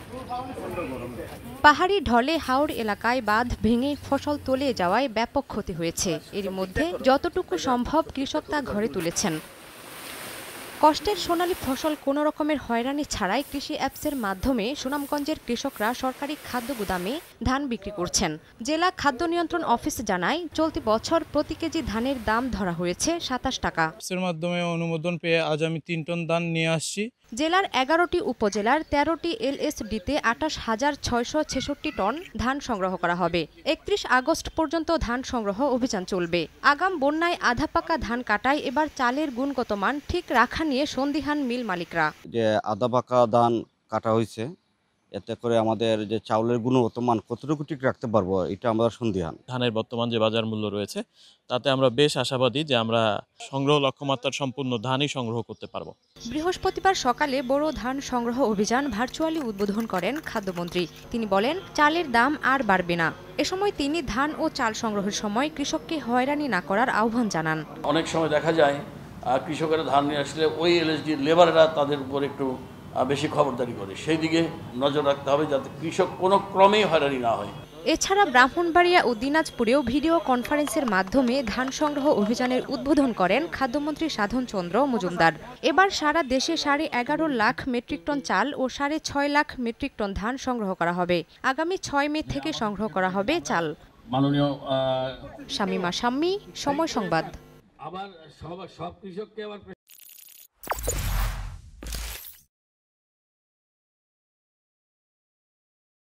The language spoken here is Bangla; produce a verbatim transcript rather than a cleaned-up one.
পাহাড়ি ঢলে হাওড় এলাকায় বাঁধ ভেঙে ফসল তলিয়ে যাওয়ায় ব্যাপক ক্ষতি হয়েছে। এর মধ্যে যতটুকু সম্ভব কৃষক তা ঘরে তুলেছেন। কষ্টের সোনালী ফসল কোনো রকমের হয়রানি ছাড়াই কৃষি অ্যাপসের মাধ্যমে সুনামগঞ্জের কৃষকরা সরকারি খাদ্য গুদামে ধান বিক্রি করছেন। জেলা খাদ্য নিয়ন্ত্রণ অফিস জানায়, চলতি বছর প্রতি কেজি ধানের দাম ধরা হয়েছে সাতাশ টাকা। অ্যাপসের মাধ্যমে অনুমোদন পেয়ে আজ আমি তিন টন ধান নিয়ে আসছি। জেলার এগারোটি উপজেলার তেরোটি এলএসডিতে আটাশ হাজার ছয়শো ছেষট্টি টন ধান সংগ্রহ করা হবে। একত্রিশ আগস্ট পর্যন্ত ধান সংগ্রহ অভিযান চলবে। আগাম বন্যায় আধা পাকা ধান কাটায় এবার চালের গুণগত মান ঠিক রাখা নিয়ে সন্দিহান মিল মালিকরা। যে আধা পাকা ধান কাটা হয়েছে, এতে করে আমাদের যে চাউলের গুণগত মান কতটুকু ঠিক রাখতে পারবো এটা আমরা সন্দিহান। ধানের বর্তমান যে বাজার মূল্য রয়েছে তাতে আমরা বেশ আশাবাদী যে আমরা সংগ্রহ লক্ষ্যমাত্রার সম্পূর্ণ ধানই সংগ্রহ করতে পারবো। বৃহস্পতিবার সকালে বড় ধান সংগ্রহ অভিযান ভার্চুয়ালি উদ্বোধন করেন খাদ্যমন্ত্রী। তিনি বলেন, চালের দাম আর বাড়বে না। এ সময় তিনি ধান ও চাল সংগ্রহের সময় কৃষককে হয়রানি না করার আহ্বান জানান। অনেক সময় দেখা যায় কৃষকেরা ধান নিয়ে আসলে ওই এলএসডি লেবাররা তাদের উপর একটু বেশি খবরদারি করে, সেই দিকে নজর রাখতে হবে যাতে কৃষক কোনো ক্রমেই হয়রানি না হয়। এছাড়া ব্রাহ্মণবাড়িয়া ও দিনাজপুরেও ভিডিও কনফারেন্সের মাধ্যমে ধান সংগ্রহ অভিযানের উদ্বোধন করেন খাদ্যমন্ত্রী সাধন চন্দ্র মজুমদার। এবার সারা দেশে সাড়ে এগারো লাখ মেট্রিক টন চাল ও সাড়ে ছয় লাখ মেট্রিক টন ধান সংগ্রহ করা হবে। আগামী ছয় মে থেকে সংগ্রহ করা হবে চাল। মাননীয় শামিমা শাম্মী, সময় সংবাদ। আবার সব কৃষককে আবার